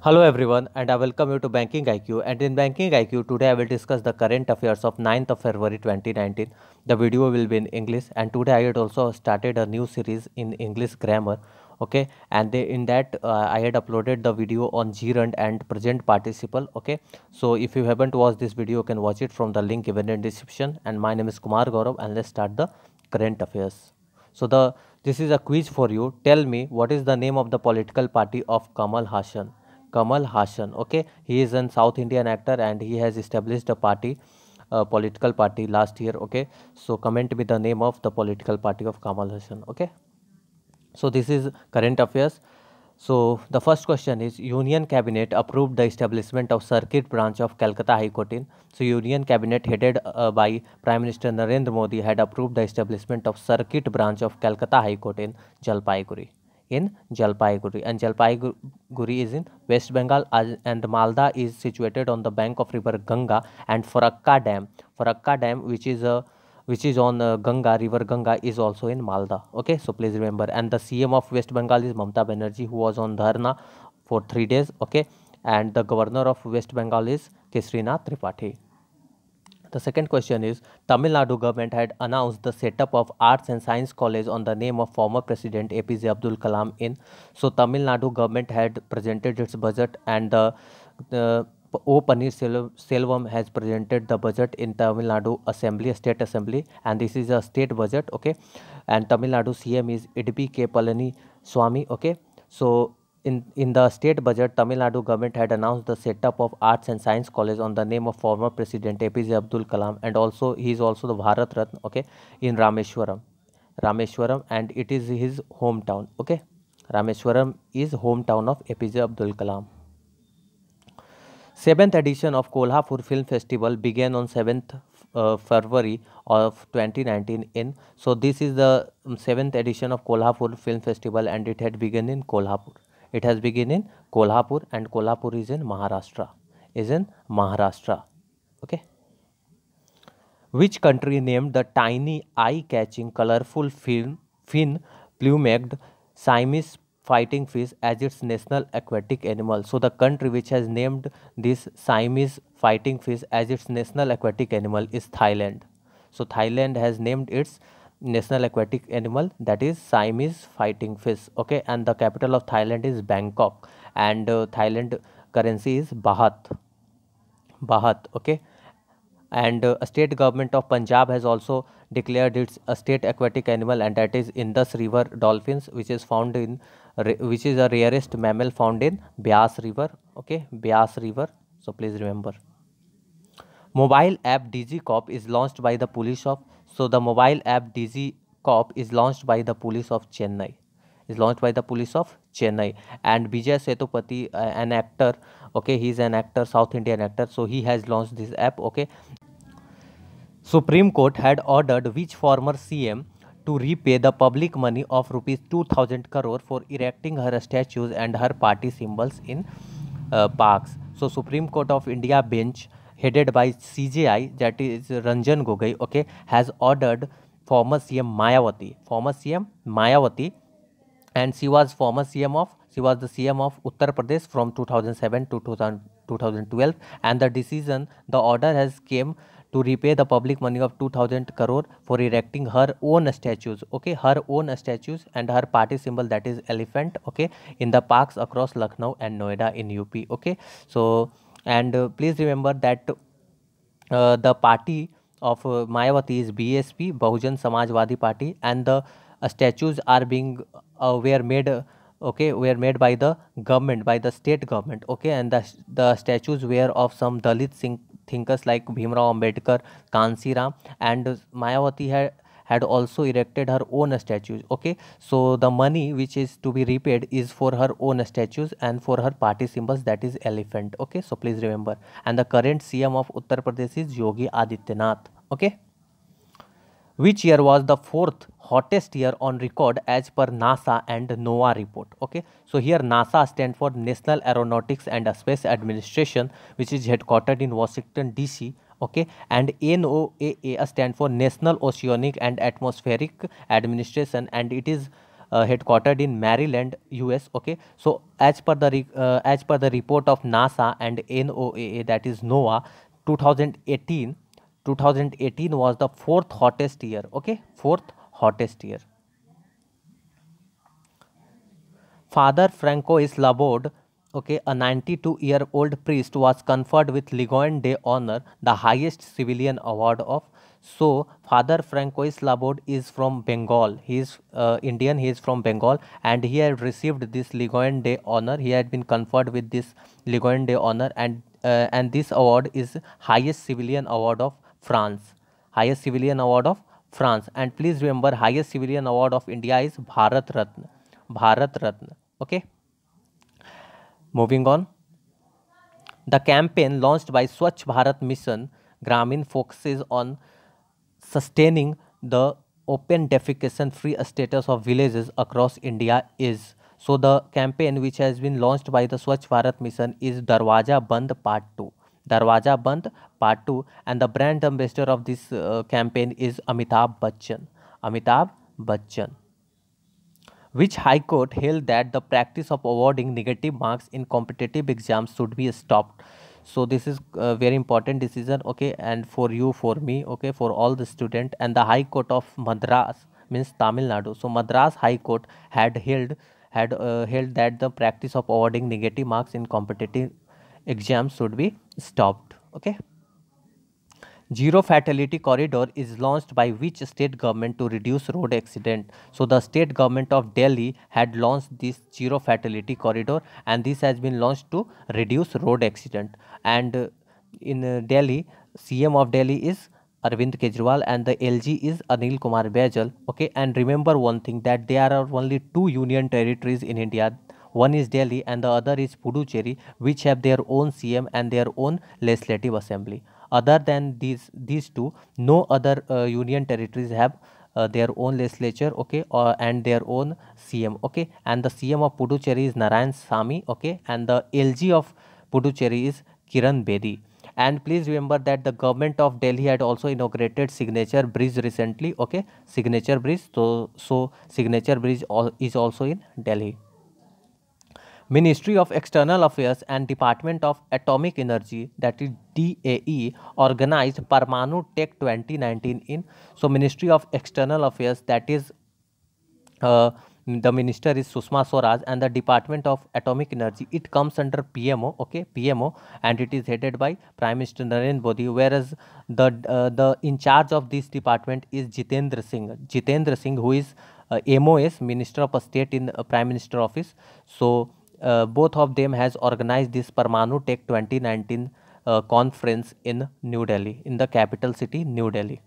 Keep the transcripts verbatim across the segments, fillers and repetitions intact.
Hello everyone and I welcome you to Banking I Q, and in Banking I Q today I will discuss the current affairs of ninth of February twenty nineteen. The video will be in English, and today I had also started a new series in English grammar. Okay, and they, in that uh, I had uploaded the video on gerund and present participle. Okay, so if you haven't watched this video you can watch it from the link given in description. And my name is Kumar Gaurav, and let's start the current affairs. So the this is a quiz for you. Tell me, what is the name of the political party of Kamal Hassan? Kamal Hassan. Okay, he is an South Indian actor and he has established a party, a political party last year. Okay, so comment me the name of the political party of Kamal Hassan. Okay, so this is current affairs. So the first question is, Union Cabinet approved the establishment of Circuit Branch of Calcutta High Court in. So Union Cabinet headed uh, by Prime Minister Narendra Modi had approved the establishment of Circuit Branch of Calcutta High Court in Jalpaiguri. In Jalpaiguri, and Jalpaiguri is in West Bengal, and Malda is situated on the bank of river Ganga, and Farakka Dam, Farakka Dam, which is a which is on uh, Ganga, river Ganga, is also in Malda. Okay, so please remember. And the C M of West Bengal is Mamata Banerjee, who was on dharna for three days. Okay, and the governor of West Bengal is Kesrinath Tripathi. The second question is, Tamil Nadu government had announced the setup of Arts and Science College on the name of former President A P J Abdul Kalam in. So Tamil Nadu government had presented its budget, and the, the O Selvam has presented the budget in Tamil Nadu Assembly, State Assembly, and this is a state budget. Okay, and Tamil Nadu C M is Idbi K Palani Swami. Okay, so in, in the state budget, Tamil Nadu government had announced the setup of Arts and Science College on the name of former President A P J Abdul Kalam, and also he is also the Bharat Ratna. Okay, in Rameshwaram, Rameshwaram, and it is his hometown. Okay, Rameshwaram is hometown of A P J Abdul Kalam. Seventh edition of Kolhapur Film Festival began on seventh uh, February of twenty nineteen in. So this is the seventh edition of Kolhapur Film Festival, and it had begun in Kolhapur. It has begun in Kolhapur, and Kolhapur is in Maharashtra. Is in Maharashtra. Okay. Which country named the tiny, eye-catching, colorful fin, fin plumaged Siamese fighting fish as its national aquatic animal? So the country which has named this Siamese fighting fish as its national aquatic animal is Thailand. So Thailand has named its national aquatic animal, that is Siamese fighting fish. Okay, and the capital of Thailand is Bangkok, and uh, Thailand currency is Baht. Baht. Okay, and uh, a state government of Punjab has also declared its a state aquatic animal, and that is Indus River dolphins, which is found in which is the rarest mammal found in Beas River. Okay, Beas River. So please remember. Mobile app DigiCop is launched by the police of. So the mobile app DigiCop is launched by the police of Chennai. Is launched by the police of Chennai, and Vijay Sethupathi, uh, an actor. Okay, he is an actor, South Indian actor. So he has launched this app. Okay. Supreme Court had ordered which former C M to repay the public money of rupees two thousand crore for erecting her statues and her party symbols in uh, parks. So Supreme Court of India bench headed by C J I, that is Ranjan Gogoi, okay, has ordered former C M Mayawati, former C M Mayawati, and she was former C M of, she was the C M of Uttar Pradesh from two thousand seven to two thousand twelve, and the decision, the order has came to repay the public money of two thousand crore for erecting her own statues. Okay, her own statues and her party symbol, that is elephant. Okay, in the parks across Lucknow and Noida in U P. Okay, so and uh, please remember that uh, the party of uh, Mayawati is B S P, Bahujan Samajwadi Party, and the uh, statues are being uh, were made uh, okay, were made by the government, by the state government. Okay, and the the statues were of some Dalit Singh thinkers like Bhimrao Ambedkar, Kansi Ram, and Mayawati had had also erected her own statues. Okay, so the money which is to be repaid is for her own statues and for her party symbols, that is elephant. Okay, so please remember. And the current C M of Uttar Pradesh is Yogi Adityanath. Okay, which year was the fourth hottest year on record as per NASA and NOAA report? Okay, so here NASA stands for National Aeronautics and Space Administration, which is headquartered in Washington D C. Okay, and NOAA stand for National Oceanic and Atmospheric Administration, and it is uh, headquartered in Maryland, U S. Okay, so as per the re- uh, as per the report of NASA and NOAA, that is NOAA, twenty eighteen twenty eighteen was the fourth hottest year. Okay, fourth hottest year. Father Francois Laborde, okay, a ninety-two-year-old priest, was conferred with Legion d'Honneur, the highest civilian award of. So, Father Francois Laborde is from Bengal. He is uh, Indian. He is from Bengal, and he had received this Legion d'Honneur. He had been conferred with this Legion d'Honneur, and uh, and this award is highest civilian award of France. Highest civilian award of France. And please remember, highest civilian award of India is Bharat Ratna. Bharat Ratna. Okay, moving on. The campaign launched by Swachh Bharat Mission Gramin focuses on sustaining the open defecation free status of villages across India is. So the campaign which has been launched by the Swachh Bharat Mission is Darwaja Band Part two. Darwaja Band Part two, and the brand ambassador of this uh, campaign is Amitabh Bachchan. Amitabh Bachchan. Which High Court held that the practice of awarding negative marks in competitive exams should be stopped. So this is a very important decision, okay, and for you, for me, okay, for all the student. And the High Court of Madras, means Tamil Nadu. So Madras High Court had held had uh, held that the practice of awarding negative marks in competitive exams should be stopped. Okay. Zero fatality corridor is launched by which state government to reduce road accident? So the state government of Delhi had launched this zero fatality corridor, and this has been launched to reduce road accident. And uh, in uh, Delhi, C M of Delhi is Arvind Kejriwal, and the L G is Anil Kumar Baijal. Okay, and remember one thing, that there are only two union territories in India. One is Delhi and the other is Puducherry, which have their own C M and their own legislative assembly. Other than these these two, no other uh, union territories have uh, their own legislature, okay, or and their own C M, okay. And the C M of Puducherry is Narayan Sami, okay, and the L G of Puducherry is Kiran Bedi. And please remember that the government of Delhi had also inaugurated Signature Bridge recently, okay, Signature Bridge. So so Signature Bridge is also in Delhi. Ministry of External Affairs and Department of Atomic Energy, that is D A E, organized Parmanu Tech twenty nineteen in. So Ministry of External Affairs, that is uh, the minister is Sushma Swaraj, and the Department of Atomic Energy, it comes under P M O, okay, P M O, and it is headed by Prime Minister Narendra Modi, whereas the uh, the in charge of this department is Jitendra Singh. Jitendra Singh, who is uh, M O S, Minister of State in uh, Prime Minister Office. So uh, both of them has organized this Parmanu Tech twenty nineteen uh, conference in New Delhi, in the capital city, New Delhi.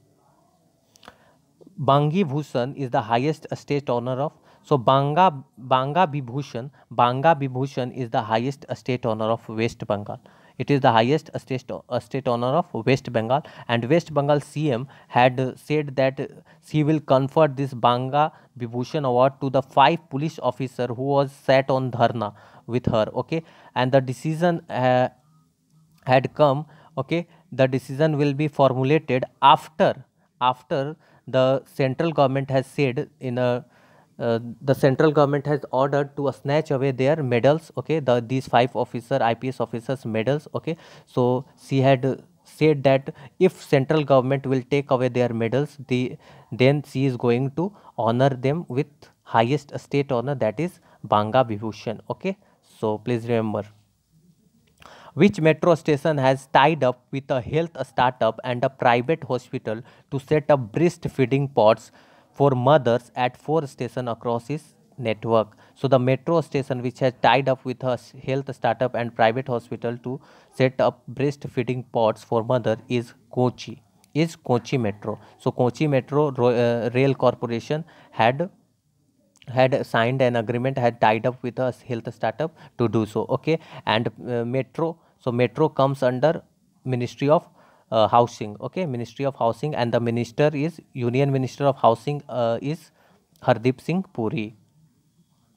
Bangi Bhushan is the highest state honor of. So Banga Banga Vibhushan Banga Vibhushan is the highest state honor of West Bengal. It is the highest state uh, state honor of West Bengal, and West Bengal C M had uh, said that uh, she will confer this Banga Vibhushan award to the five police officer who was sat on dharna with her. Okay, and the decision uh, had come. Okay, the decision will be formulated after after the central government has said in a uh, the central government has ordered to uh, snatch away their medals, okay, the these five officer I P S officers medals, okay. So she had uh, said that if central government will take away their medals, the then she is going to honor them with highest state honor, that is Banga Vibhushan, okay. So please remember. Which metro station has tied up with a health startup and a private hospital to set up breastfeeding pods for mothers at four stations across its network? So the metro station which has tied up with a health startup and private hospital to set up breastfeeding pods for mother is Kochi. Is Kochi Metro. So Kochi Metro uh, Rail Corporation had had signed an agreement, had tied up with a health startup to do so, okay. And uh, metro, so metro comes under Ministry of uh, Housing, okay, Ministry of Housing, and the minister is Union Minister of Housing uh, is Hardeep Singh Puri.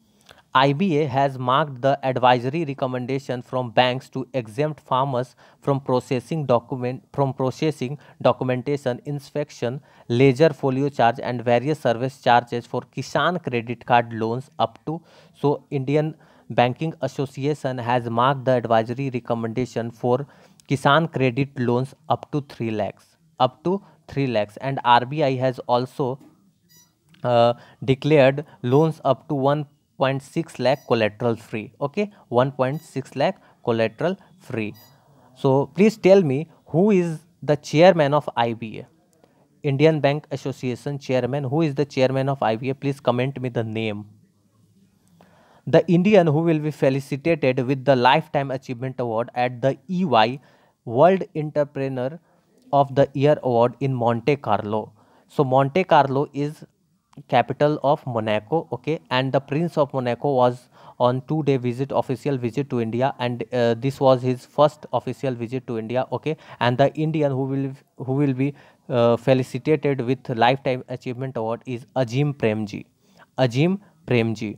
I B A has marked the advisory recommendation from banks to exempt farmers from processing document from processing documentation, inspection, ledger folio charge and various service charges for Kisan credit card loans up to. So Indian Banking Association has marked the advisory recommendation for Kisan credit loans up to three lakhs up to three lakhs, and R B I has also uh, declared loans up to one point six lakh collateral free. Okay, one point six lakh collateral free. So please tell me, who is the chairman of I B A? Indian Bank Association chairman. Who is the chairman of I B A? Please comment me the name. The Indian who will be felicitated with the Lifetime Achievement Award at the E Y World Entrepreneur of the Year Award in Monte Carlo. So Monte Carlo is capital of Monaco, okay, and the Prince of Monaco was on two day visit, official visit to India, and uh, this was his first official visit to India, okay, and the Indian who will who will be uh, felicitated with Lifetime Achievement Award is Ajim Premji. Ajim Premji.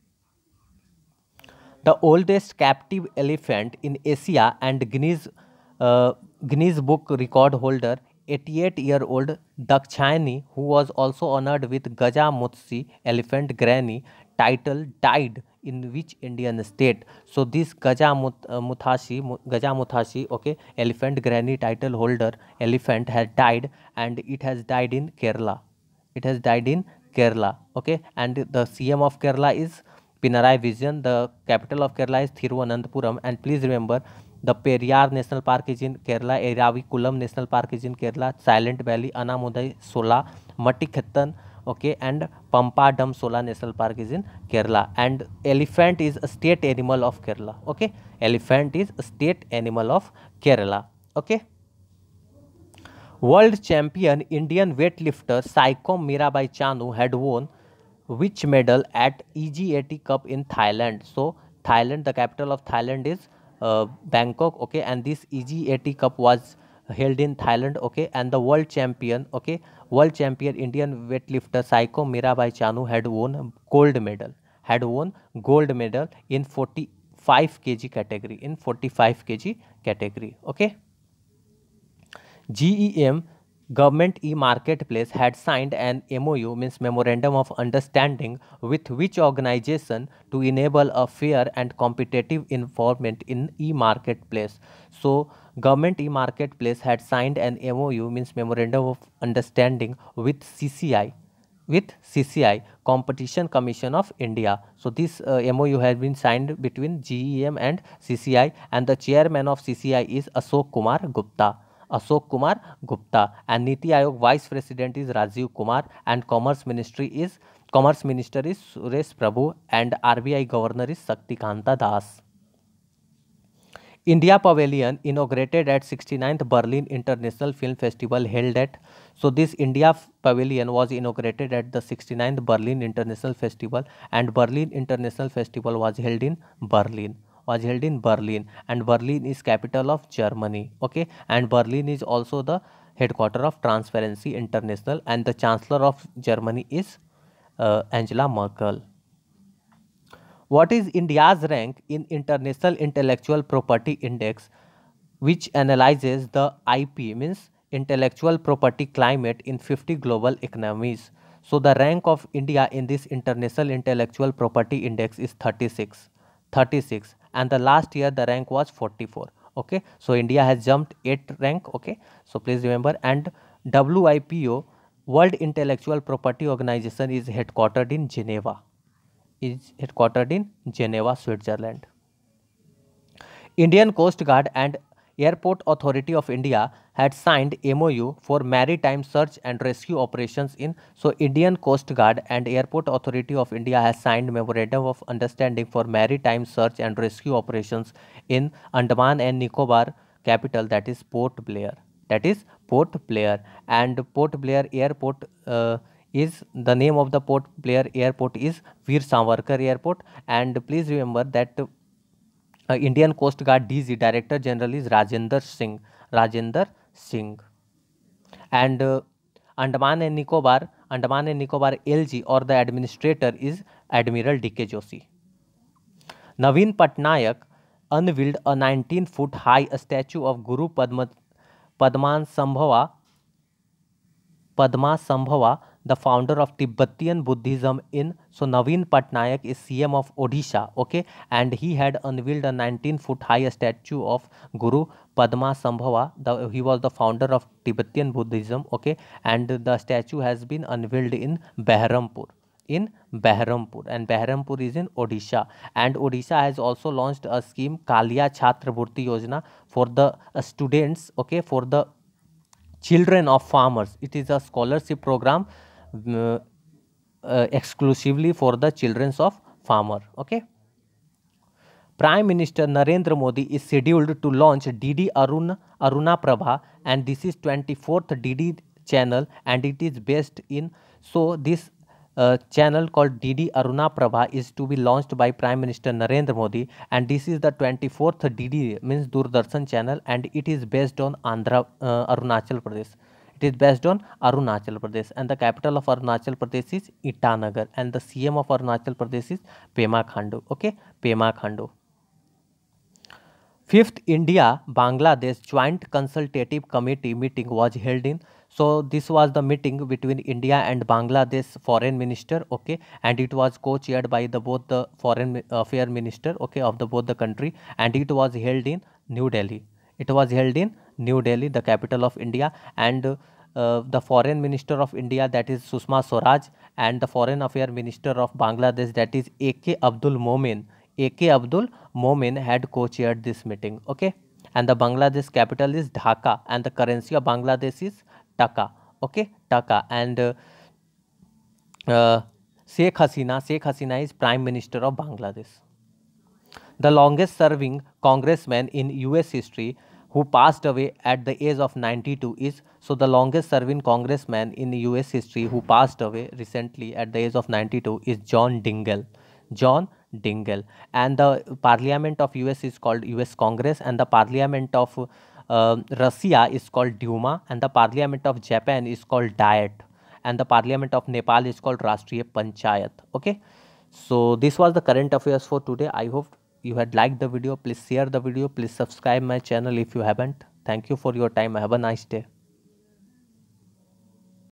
The oldest captive elephant in Asia and Guinness, uh, Guinness Book record holder, eighty-eight-year-old Dakshayani, who was also honored with Gajamutsi elephant granny title, died in which Indian state? So this Gajamuthashi, Gajamuthashi, okay, elephant granny title holder elephant has died, and it has died in Kerala. It has died in Kerala, okay, and the C M of Kerala is Pinarayi Vijayan. The capital of Kerala is Thiruvananthapuram, and please remember, the Periyar National Park is in Kerala, Eravikulam National Park is in Kerala, Silent Valley, Anamudai, Sola, Matikhettan, okay, and Pampa Dam Sola National Park is in Kerala, and elephant is a state animal of Kerala, okay, elephant is a state animal of Kerala, okay. World champion Indian weightlifter Saikom Mirabai Chanu had won which medal at E G eighty Cup in Thailand? So Thailand, the capital of Thailand is uh, Bangkok, okay, and this E G eighty Cup was held in Thailand, okay, and the world champion, okay, world champion Indian weightlifter Saikom Mirabai Chanu had won gold medal, had won gold medal in forty-five kilograms category, in forty-five kilograms category, okay. G E M Government e-Marketplace had signed an M O U, means Memorandum of Understanding, with which organization to enable a fair and competitive environment in e-Marketplace. So Government e-Marketplace had signed an M O U, means Memorandum of Understanding, with C C I, with C C I, Competition Commission of India. So this uh, M O U has been signed between G E M and C C I, and the chairman of C C I is Ashok Kumar Gupta. Ashok Kumar Gupta, and Niti Aayog Vice President is Rajiv Kumar, and Commerce Ministry is Commerce Minister is Suresh Prabhu, and R B I Governor is Shaktikanta Das. India Pavilion inaugurated at sixty-ninth Berlin International Film Festival held at. So this India Pavilion was inaugurated at the sixty-ninth Berlin International Festival, and Berlin International Festival was held in Berlin. was held in Berlin, and Berlin is capital of Germany, okay, and Berlin is also the headquarter of Transparency International, and the Chancellor of Germany is uh, Angela Merkel. What is India's rank in International Intellectual Property Index, which analyzes the I P, means intellectual property climate in fifty global economies? So the rank of India in this International Intellectual Property Index is thirty-six. thirty-six, and the last year the rank was forty-four, okay, so India has jumped eight rank, okay, so please remember. And W I P O, World Intellectual Property Organization, is headquartered in Geneva, is headquartered in Geneva, Switzerland. Indian Coast Guard and Airport Authority of India had signed M O U for maritime search and rescue operations in. So Indian Coast Guard and Airport Authority of India has signed Memorandum of Understanding for maritime search and rescue operations in Andaman and Nicobar capital, that is Port Blair. That is Port Blair, and Port Blair Airport uh, is the name of the Port Blair Airport is Veer Savarkar Airport, and please remember that uh, Indian Coast Guard D G, Director General, is Rajender Singh. Rajender Singh. And uh, Andaman and Nicobar, Andaman and Nicobar L G, or the administrator, is Admiral D K Joshi. Naveen Patnaik unveiled a nineteen foot high statue of Guru Padma, Padmasambhava, Padmasambhava, the founder of Tibetan Buddhism in. So Naveen Patnaik is C M of Odisha, okay, and he had unveiled a nineteen foot high statue of Guru Padmasambhava. The, he was the founder of Tibetan Buddhism, okay, and the statue has been unveiled in Behrampur. In Behrampur, and Behrampur is in Odisha, and Odisha has also launched a scheme Kalia Chhatra Bhurti Yojana for the uh, students, okay, for the children of farmers. It is a scholarship program uh, uh, exclusively for the children of farmer, okay. Prime Minister Narendra Modi is scheduled to launch D D Arun Aruna Prabha, and this is twenty-fourth D D channel, and it is based in. So this uh, channel called D D Aruna Prabha is to be launched by Prime Minister Narendra Modi, and this is the twenty-fourth D D, means Doordarshan channel, and it is based on Andhra uh, Arunachal Pradesh. It is based on Arunachal Pradesh, and the capital of Arunachal Pradesh is Itanagar, and the C M of Arunachal Pradesh is Pema Khandu, okay, Pema Khandu. Fifth India Bangladesh Joint Consultative Committee meeting was held in. So this was the meeting between India and Bangladesh foreign minister, okay, and it was co-chaired by the both the foreign affair minister, okay, of the both the country, and it was held in New Delhi. It was held in New Delhi, the capital of India, and uh, the foreign minister of India, that is Sushma Swaraj, and the foreign affair minister of Bangladesh, that is A K Abdul Momen. A K Abdul Momen had co-chaired this meeting, okay, and the Bangladesh capital is Dhaka, and the currency of Bangladesh is Taka, okay, Taka, and uh, uh, Sheikh Hasina, Sheikh Hasina is Prime Minister of Bangladesh. The longest serving congressman in U S history who passed away at the age of ninety-two is, so the longest serving congressman in U S history who passed away recently at the age of ninety-two is John Dingell. John Dingell. And the parliament of U S is called U S Congress, and the parliament of uh, Russia is called Duma, and the parliament of Japan is called Diet, and the parliament of Nepal is called Rashtriya Panchayat, okay. So this was the current affairs for today. I hope you had liked the video. Please share the video. Please subscribe my channel if you haven't. Thank you for your time. Have a nice day.